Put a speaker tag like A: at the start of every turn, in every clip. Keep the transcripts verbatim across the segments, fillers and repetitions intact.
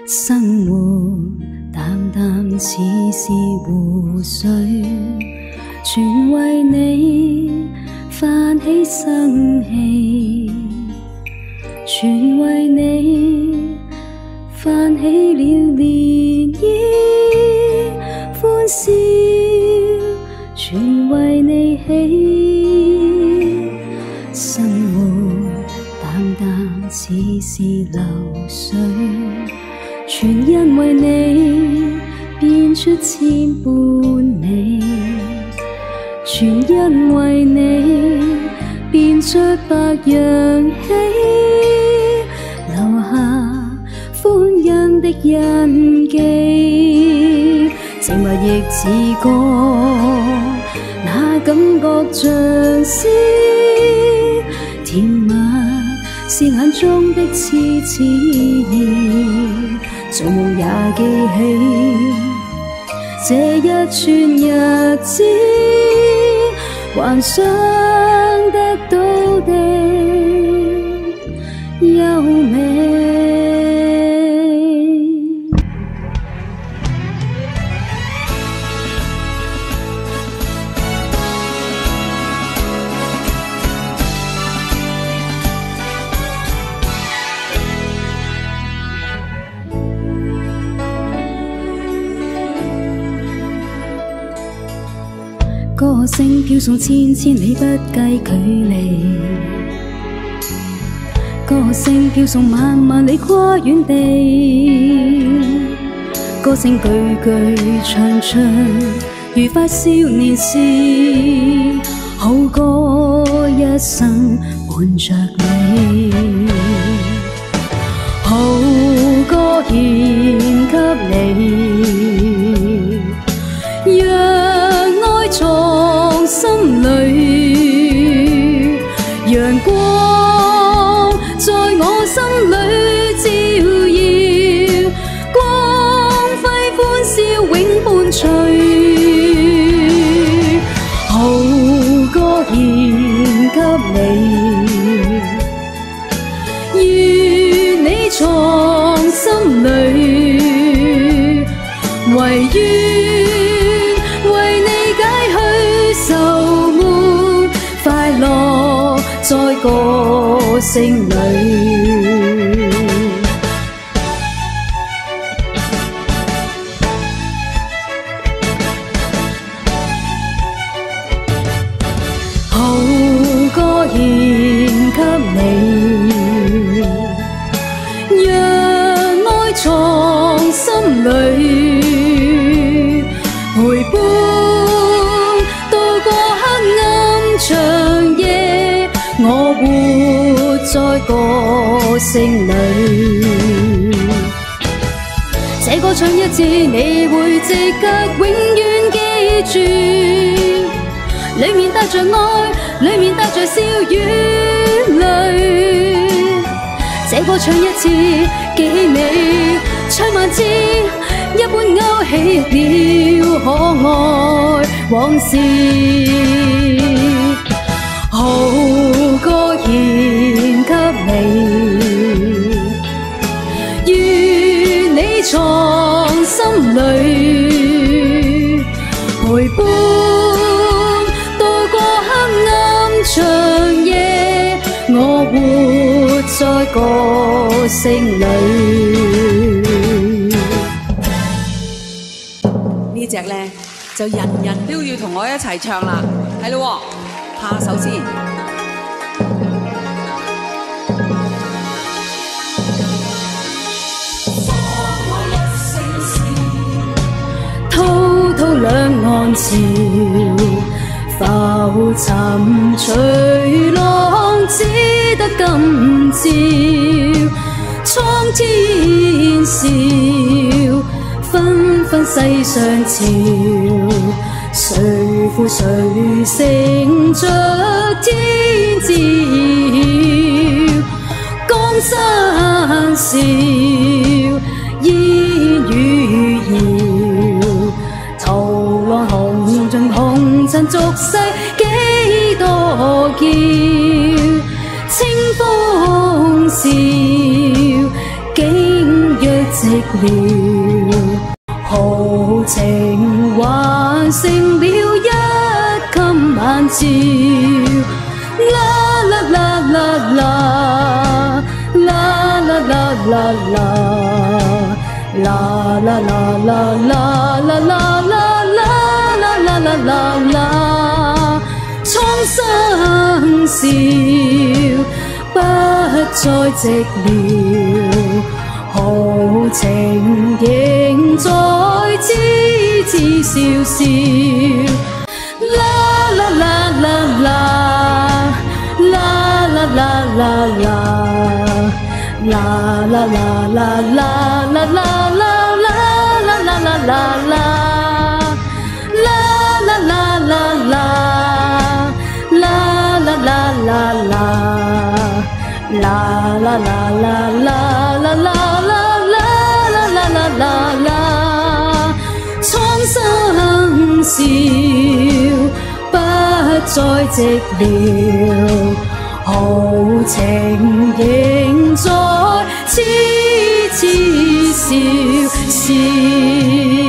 A: 生活淡淡似是湖水，全为你泛起生气，全为你泛起了涟漪，欢笑，全为你起。生活淡淡似是流水，全因为你变出千般美，全因为你变出百样喜，留下歡欣的印記。靜默亦似歌，那感覺像詩，甜蜜是眼中的痴痴意，做夢也記起這一串日子，幻想得到的優美。歌聲飄送千千里不計距離，歌聲飄送萬萬里跨遠地，歌聲句句唱唱愉快少年時，好歌一生伴着你，好歌獻給你，讓藏心裏，陽光在我心裏照耀，光輝歡笑永伴隨，好歌獻給你，願你藏心裏，唯願在歌聲裏，好歌獻給你，讓愛藏心裏，陪伴渡過黑暗長夜。我活在歌聲裏，這歌唱一次，你會即刻永遠記住，裡面帶着愛，裡面帶着笑與淚。這歌唱一次，記起你唱萬次，一般勾起了可愛往事。好歌獻給你，願你藏心裏，陪伴渡過黑暗長夜，我活在歌聲裏。
B: 呢隻呢就人人都要同我一齊唱啦，係咯喎。下首先，
A: 滔滔兩岸潮，浮沉隨浪，只得今朝蒼天笑，紛紛世上潮。誰負誰乘着天照，江山笑，煙雨遙，濤浪紅盡紅塵俗世幾多嬌，清風笑，景若夕了，豪情還成了一襟晚照。啦啦啦啦啦，啦啦啦啦啦，啦啦啦啦啦啦啦啦啦啦啦啦啦，蒼生笑，不再寂寥，豪情仍在痴痴笑笑。啦啦啦啦啦，啦啦啦啦啦，啦啦啦啦啦啦啦啦啦啦啦啦啦啦，啦啦啦啦啦，啦啦啦啦啦，啦啦啦啦啦啦啦啦啦啦啦啦啦，蒼生笑，不再寂寥，豪情仍在痴痴笑笑。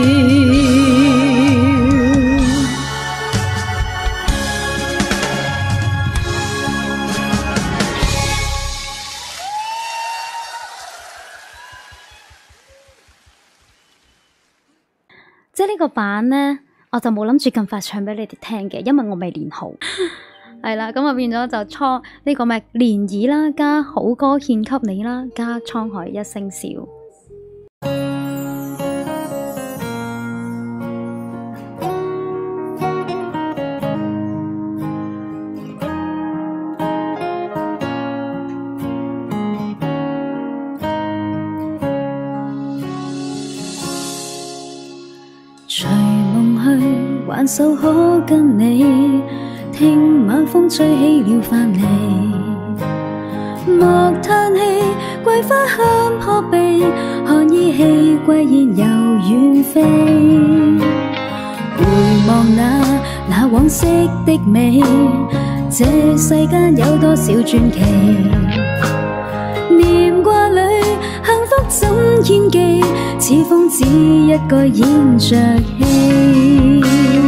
C: 即係呢個版呢，我就冇諗住咁快唱俾你哋聽嘅，因為我未練好。係啦，咁啊變咗就初呢個咩漣漪啦，加好歌獻給你啦，加滄海一聲笑。
A: 隨夢去，挽手可跟你，聽晚風吹起了帆離。莫嘆氣，桂花香撲鼻，看依稀歸燕又遠飛。回望那那往昔的美，這世間有多少傳奇？念掛裏幸福怎獻技？似風只一個演着戲。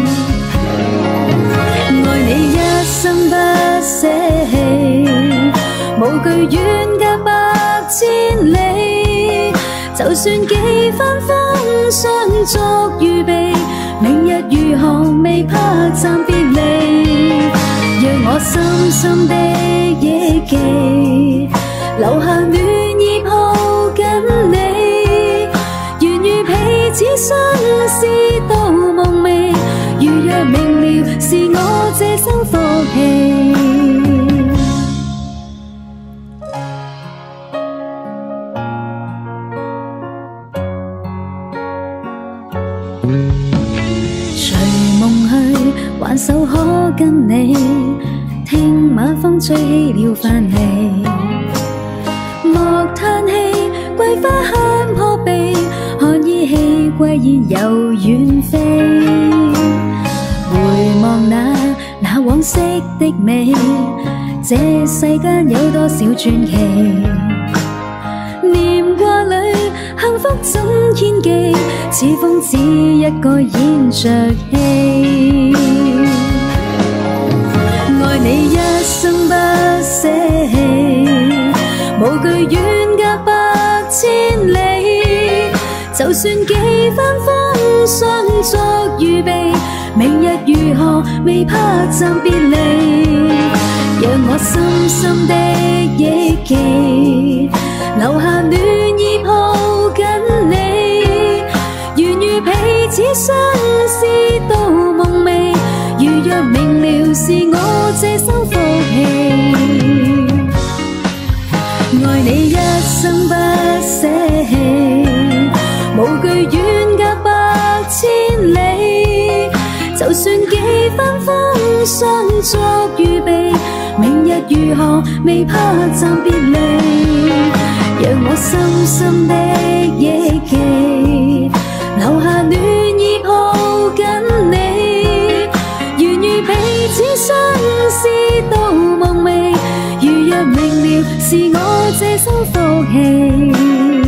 A: 愛你一生不捨棄，無懼遠隔百千里。就算幾番風霜作預備，明日如何未怕暫別離。讓我深深的憶記，留下暖意抱緊你。願與彼此相思到夢寐，如若明了是我這生福氣。隨夢去，挽手可跟你，聽晚風吹起了帆離。莫嘆氣，桂花香撲鼻，看依稀歸燕又遠飛。回望那那往昔的美，這世間有多少傳奇？念掛裏幸福怎獻技？似風只一個演着戲。愛你一生不捨棄，無懼遠隔百千里。就算幾番風霜作預備，明日如何未怕暫別離。讓我深深的憶記，留下暖意抱緊你。願與彼此相思到夢寐，如若明了是我這生福氣。愛你一生不捨棄，無懼遠隔百千里。就算幾番風霜作預備，明日如何未怕暫別離。讓我深深的憶記，留下暖意抱緊你。願與彼此相思到夢寐，如若明了是我這生福氣。